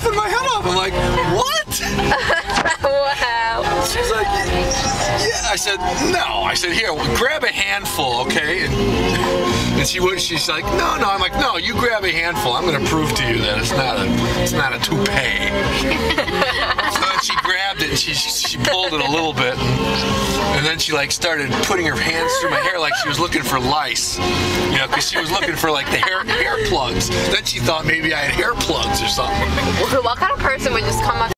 laughing my head off. I'm like, what? Wow. She's like, yeah. I said, no. I said, here, grab a handful, okay? And she would. She's like, no. I'm like, no. You grab a handful. I'm gonna prove to you that it's not a toupee. So then she grabbed it and she pulled it a little bit, and then she like started putting her hands through my hair like she was looking for lice, you know, because she was looking for like the hair plugs. Then she thought maybe I had hair plugs or something. What kind of person would just come up